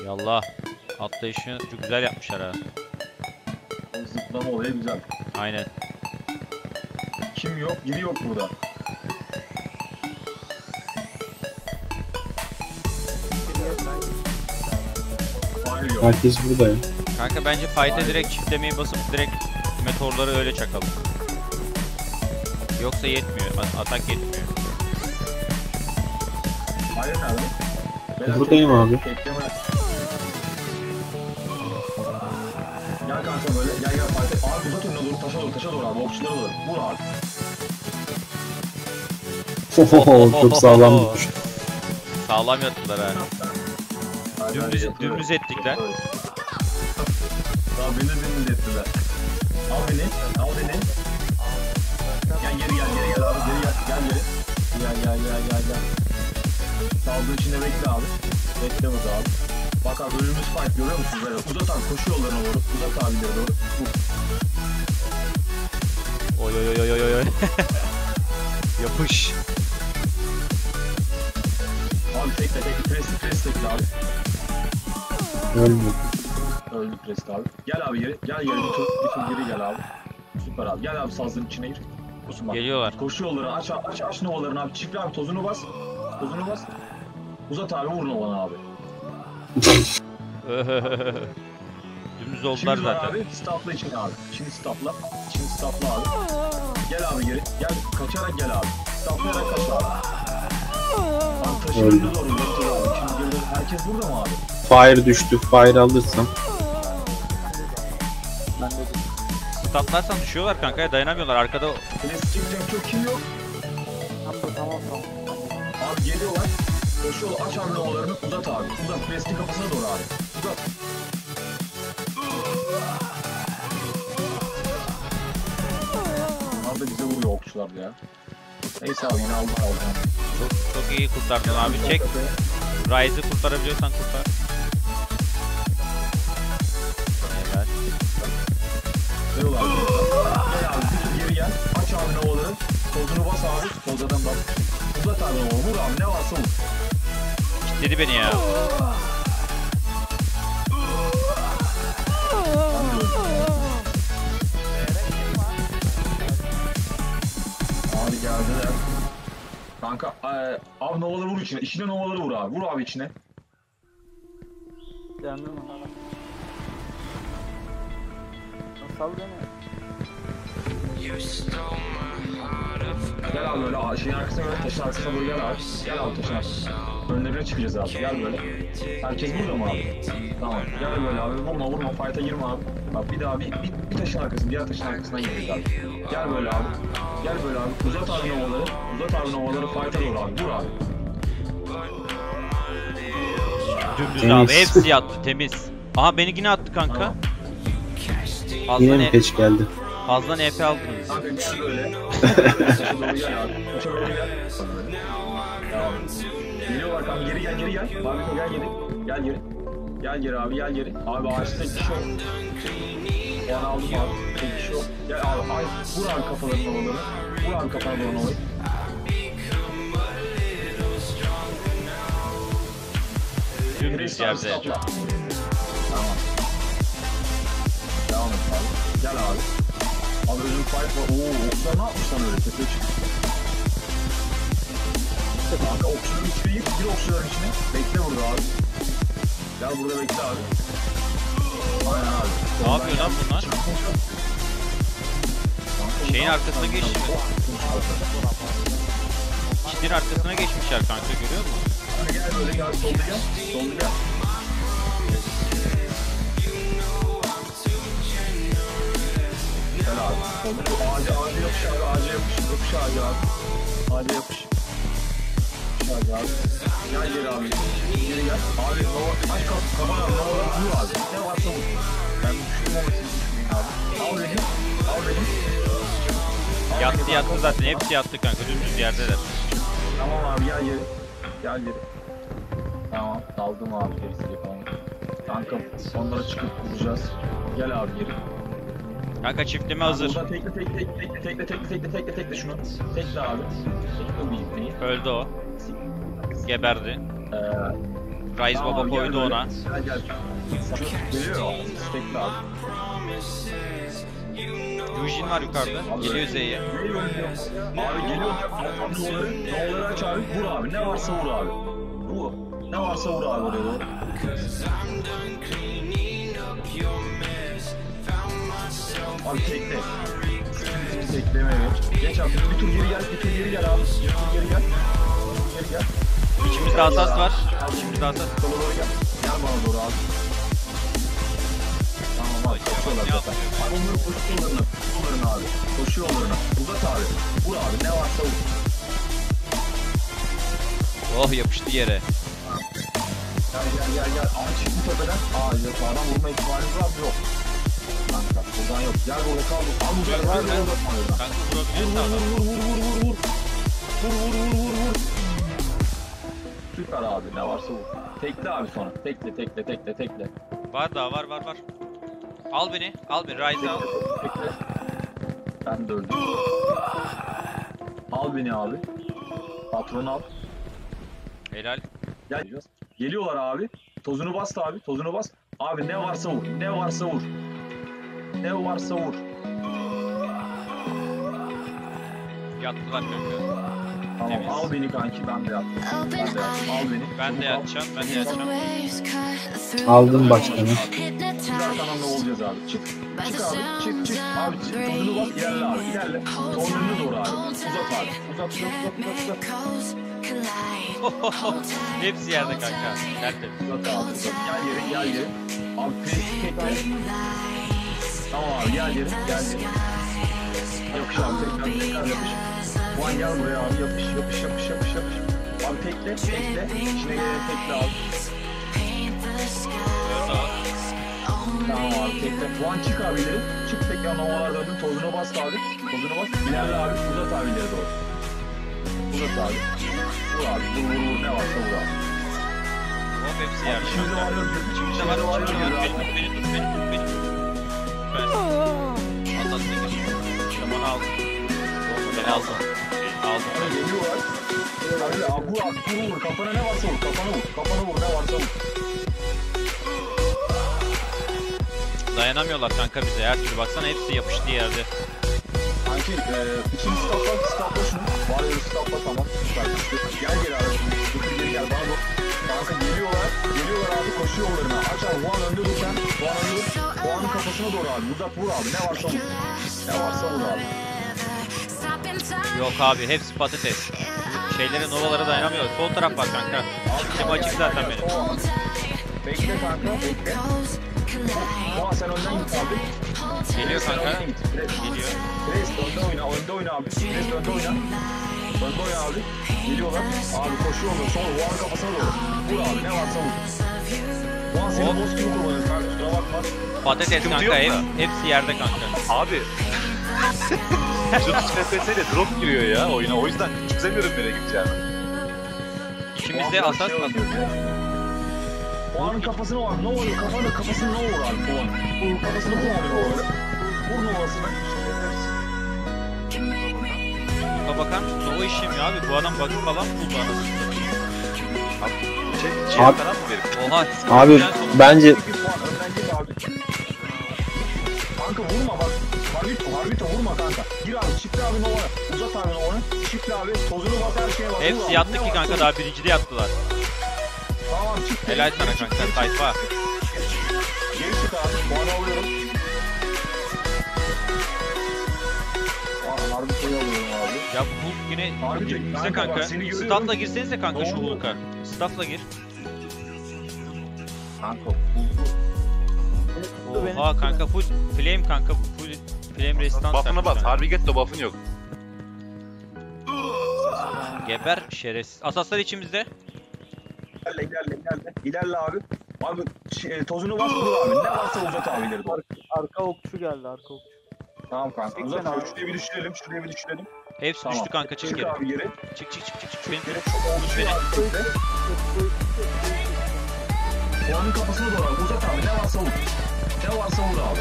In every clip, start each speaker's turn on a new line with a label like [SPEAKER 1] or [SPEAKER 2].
[SPEAKER 1] Yallah. Atlayışı çok güzel yapmışlar ha.
[SPEAKER 2] O zıplama olayı güzel.
[SPEAKER 1] Aynen.
[SPEAKER 2] Kim yok? Biri yok burada. Hayır yok.
[SPEAKER 3] Herkes burada ya.
[SPEAKER 1] Kanka bence fight'e direkt çiftlemeyi basıp direkt meteorları öyle çakalım. Yoksa yetmiyor. Atak yetmiyor.
[SPEAKER 2] Hayır nerede?
[SPEAKER 3] Buradayım abi.
[SPEAKER 2] Bekleme. Gel kanka böyle. Gel fight'e. Abi uzat önüne doğru. Taşa doğru abi. Okçulara doğru. Vur abi.
[SPEAKER 3] Çok sağlam düştü.
[SPEAKER 1] Sağlam yattılar ha. Dümdüz ettikler.
[SPEAKER 2] Daha beni dümdüz ettiler. Al beni. Gel geri abi. Gel. Saldığı içinde bekle abi. Bekle burada abi. Bak abi önümüz fight görüyor musun böyle? Uzat abi koşu yollarına doğru. Uzat abilere doğru.
[SPEAKER 1] Oy. Yapış.
[SPEAKER 2] Abi tekle. Pres tekle abi.
[SPEAKER 3] Ölmüyor.
[SPEAKER 2] Öldü pres abi. Gel abi geri. Gel geri bir tur geri gel abi. Süper abi. Gel abi sazların içine gir. Kusun bak.
[SPEAKER 1] Geliyorlar.
[SPEAKER 2] Koşu yolları aç novalarını abi. Çift abi tozunu bas. Uzat abi vur novanı abi.
[SPEAKER 1] Dümdüz oldular
[SPEAKER 2] Şimdi
[SPEAKER 1] zaten.
[SPEAKER 2] abi stopla içine abi. Şimdi stopla abi. Gel abi geri. Gel kaçarak gel abi. Stoplayarak kaç abi. Abi taşınınca doğru yoktur abi. Şimdi geri herkes burada mı abi?
[SPEAKER 3] Fire düştü. Fire alırsam.
[SPEAKER 1] Statlarsan düşüyorlar kanka ya, dayanamıyorlar arkada.
[SPEAKER 2] Klasik çok kim yok?
[SPEAKER 4] Tamam.
[SPEAKER 2] Abi geliyorlar. Koşu yolu aç abi novalarını uzat abi. Uzat klasik kafasına doğru abi. Uzat. Bunlar da bize vuruyor okçular ya. Neyse abi yine aldım.
[SPEAKER 1] Çok iyi kurtardın abi. Çek. Ryze'ı kurtarabiliyorsan kurtar. Evet.
[SPEAKER 2] Gel abi geri gel. Aç abi novaları. Tozunu bas abi. Tozadan bas. Uzat abi novayı. Vur abi ne varsa vur.
[SPEAKER 1] Kilitledi beni ya.
[SPEAKER 2] Abi geldiler. Kanka abi novaları vur içine. İçine novaları vur abi. Vur abi içine.
[SPEAKER 4] Yandım mı? Sal beni.
[SPEAKER 2] Gel abi böyle şeyin arkasına böyle taşın arkasına doğru gel abi. Gel abi taşın arkasına. Önlerine çıkacağız abi. Gel böyle. Herkes burada mı abi? Tamam. Gel böyle abi. Vurma. Fight'a girme abi. Bak bir daha bir taşın arkasına, diğer taşın arkasından gireceğiz abi. Gel böyle abi. Uzat abi novaları. Fight'a doğru abi. Vur abi.
[SPEAKER 1] Dümdüz
[SPEAKER 3] Temiz.
[SPEAKER 1] abi. Hepsi yattı temiz. Aha beni yine attı kanka.
[SPEAKER 2] Tamam.
[SPEAKER 3] Yine mi peç geldi?
[SPEAKER 1] Fazla NP aldınız.
[SPEAKER 2] Kanka gel böyle. Taşa doğru gel abi. Taşa doğru gel. Tamam. Geliyorlar kanka geri gel. Barbiko gel geri. Gel geri abi gel geri. Abi ağaçta tek kişi yok. Yani aldım abi. Tek kişi yok. Gel abi. Ay, vur abi kafalarına olanları. Vur abi kafalarına olanları.
[SPEAKER 1] Dümdüz yerde.
[SPEAKER 2] Tamam. Devam et abi. Gel abi. Abi özüm fight var. Okçular ne yapmış lan öyle? Tepeye çıkmış. Kanka okçuların içine gir okçuların içine. Bekle burada abi. Gel burada bekle abi. Aynen abi.
[SPEAKER 1] Ne yapıyor lan bunlar? Şeyin arkasına geçti. Çitin arkasına geçmişler kanka, görüyor musun?
[SPEAKER 2] Hadi gel böyle gel. Solda gel. Gel abi. Ağaca yapış abi. Yapış ağaca abi. Ağaca yapış. Ağaca abi. Gel geri abi. Geri gel. Abi aç kafanı abi. Novaları vur abi. Ne varsa vur. Ben düşündüm ama siz düşünmeyin abi. Al beni.
[SPEAKER 1] Yattı zaten. Hepsi yattı kanka. Dümdüz yerdeler.
[SPEAKER 2] Tamam abi gel geri. Tamam daldım abi gerisi falan. Kanka onlara çıkıp vuracağız. Gel abi geri.
[SPEAKER 1] Kanka çiftleme hazır.
[SPEAKER 2] Burada tekle şunu. Tekle abi. Tekle bir ipneyi.
[SPEAKER 1] Öldü o. Geberdi. Rise
[SPEAKER 2] Tamam
[SPEAKER 1] Baba
[SPEAKER 2] abi,
[SPEAKER 1] koydu
[SPEAKER 2] gel
[SPEAKER 1] ona.
[SPEAKER 2] böyle. Gel. Geliyor o. Tekli abi.
[SPEAKER 1] Yujin var yukarıda. Geliyor Z'ye.
[SPEAKER 2] Abi geliyor. No'ları aç abi. Vur abi. Ne varsa vur abi. Vur. Ne varsa vur abi oraya doğru. Abi tekle. Tekleme yok. Geç abi. Bir tur geri gel. Bir tur geri gel abi. Bir tur geri gel. Geri gel.
[SPEAKER 1] İçimizde asas var. İçimizde asas.
[SPEAKER 2] Sola doğru gel. Gel bana doğru abi. Tamam abi. Koşuyorlar zaten. Abi onların koşuyorlarına. Koşuyorlarına abi. Koşuyorlarına. Uzat abi. Vur abi. Ne varsa vur.
[SPEAKER 1] Oh yapıştı yere.
[SPEAKER 2] Gel. Abi çık bu tepeden. Ya sağdan vurma ihtimalimiz var mı? Yok. Kanka buradan yok. Gel burada kal. Al bu tarafa.
[SPEAKER 1] Kanka vurabiliyorsun adam.
[SPEAKER 2] Vur. Süper abi. Ne varsa vur. Tekle abi sonra. Tekle.
[SPEAKER 1] Var daha var. Al beni. Rise al.
[SPEAKER 2] Tekle. Ben de öldüm. Al beni abi. Patronu al.
[SPEAKER 1] Helal.
[SPEAKER 2] Gel. Geliyorlar abi. Tozunu bas abi. Tozunu bas. Abi ne varsa vur. Ne varsa vur.
[SPEAKER 1] Yattılar kanka.
[SPEAKER 2] Tamam
[SPEAKER 1] Temiz.
[SPEAKER 2] al beni kanki. Ben de yattım. Al beni.
[SPEAKER 1] Ben de yatacağım.
[SPEAKER 3] Aldım başkanı.
[SPEAKER 2] Biz arkadan da olacağız abi. Çık abi. Çık. Abi tozunu bas. İlerle abi. İlerle. Tozunu doğru abi. Uzat abi. Uzat.
[SPEAKER 1] Hepsi yerde kanka. Tertemiz.
[SPEAKER 2] Uzat abi. Gel geri. Abi tekrar. Tamam abi gel geri. Yapış abi tekrar yapış. Bu an gel buraya abi yapış. Abi tekle. İçine geleni tekle abi. Tamam abi tekle. Bu an çık abi ileri. Çık tekrar novalar döndün. Tozunu bas abi. İlerle abi. Uzat abi ileri doğru. Uzat abi. Vur abi. Vur. Ne varsa vur abi.
[SPEAKER 1] Oh hepsi yerde
[SPEAKER 2] İçimizde
[SPEAKER 1] kanka.
[SPEAKER 2] var yok.
[SPEAKER 1] İçimizde var. Beni tut. Süpersin. Atlasın gir. Şamanı aldım. Beni aldım.
[SPEAKER 2] Abi geliyorlar. Abi vur. Kafana ne varsa vur. Kafana vur. Ne varsa vur.
[SPEAKER 1] Dayanamıyorlar kanka bize her türlü. Baksana hepsi yapıştığı yerde.
[SPEAKER 2] Kanki ikinci stopla şunu. Var ya stopla tamam. Süper. Gel abi. Geri gel bana doğru. Kanka geliyorlar abi koşu yollarına. Aç abi Juan önde dur sen. Juan'ın kafasına doğru abi. Uzat vur abi. Ne varsa vur abi.
[SPEAKER 1] Yok abi hepsi patates. Şeylere novalara dayanamıyor. Sol taraf var kanka. Şimdi açık zaten benim.
[SPEAKER 2] Bekle kanka bekle. Juan sen önden git abi.
[SPEAKER 1] Geliyor kanka.
[SPEAKER 2] Geliyor. Pres önde oyna abi. Pres önde oyna abi. Geliyorlar. Abi koşuyorlar. Sonra Juan'ın kafasına doğru. Vur abi ne varsa vur. Juan seni boss gibi kullanır kanka. Kusura bakma.
[SPEAKER 1] Patates kanka hepsi yerde kanka.
[SPEAKER 5] Abi. Şu FPS ile drop giriyor ya oyuna. O yüzden çözemiyorum nereye gideceğimi.
[SPEAKER 1] İçimizde asas
[SPEAKER 2] Juan'ın kafasına var. Ne oluyor? Kafasına ne olur abi Juan? Kafasına vur abi Nova'ları. Vur Nova'sına.
[SPEAKER 1] bakar mısın? O işlemiyor abi. Bu adam bug'ı falan buldu anasını.
[SPEAKER 5] Ciğer falan mı verip?
[SPEAKER 1] Oha.
[SPEAKER 3] Abi bence
[SPEAKER 2] Kanka vurma bak. Harbito vurma kanka. Gir abi çiftle abi Nova'ya. Uzat abi Nova'ya. Çiftle abi. Tozunu bas her şeye bas.
[SPEAKER 1] Hepsi yattı ki kanka daha birincide yattılar.
[SPEAKER 2] Tamam çık.
[SPEAKER 1] Helal sana kanka tayfa.
[SPEAKER 2] Geri çık abi. Puanı alıyorum. Harbito'yu alıyorum abi.
[SPEAKER 1] Ya bu Hulk yine
[SPEAKER 2] Harbi
[SPEAKER 1] bize
[SPEAKER 2] kanka
[SPEAKER 1] kanka.
[SPEAKER 2] bak, seni görüyorum.
[SPEAKER 1] Staff'la girsenize kanka şu
[SPEAKER 2] Ne oldu?
[SPEAKER 1] Hulk'a. Staff'la gir.
[SPEAKER 2] Kanka buldu.
[SPEAKER 1] Oha kanka full flame kanka full flame resistance.
[SPEAKER 5] Buff'ını bas. Harbigetto buff'ın yok.
[SPEAKER 1] Geber şerefsiz. Asaslar içimizde.
[SPEAKER 2] İlerle abi. Abi tozunu bas vur abi. Ne varsa uzat abi ileri doğru.
[SPEAKER 4] Arka okçu geldi arka okçu.
[SPEAKER 2] Tamam kanka.
[SPEAKER 4] Çek
[SPEAKER 2] Uzat
[SPEAKER 4] sen
[SPEAKER 2] abi.
[SPEAKER 4] abi.
[SPEAKER 2] Şuraya bir düşürelim.
[SPEAKER 1] Hepsi
[SPEAKER 2] Tamam.
[SPEAKER 1] düştü kanka çık
[SPEAKER 2] Çık
[SPEAKER 1] geri.
[SPEAKER 2] abi geri.
[SPEAKER 1] Çık. Beni
[SPEAKER 2] Geri.
[SPEAKER 1] tut. Tut beni.
[SPEAKER 2] Puanın kafasına doğru abi. Uzat abi. Ne varsa vur. Abi.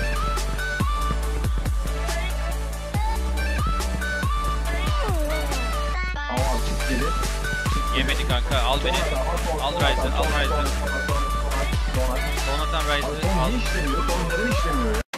[SPEAKER 2] Tamam abi çık geri.
[SPEAKER 1] Yemedi kanka. Al beni. Al Ryze'ı. Al Ryze'ı. Sonatan Ryze'ı.
[SPEAKER 2] Niye işlemiyor? Neden işlemiyor ya?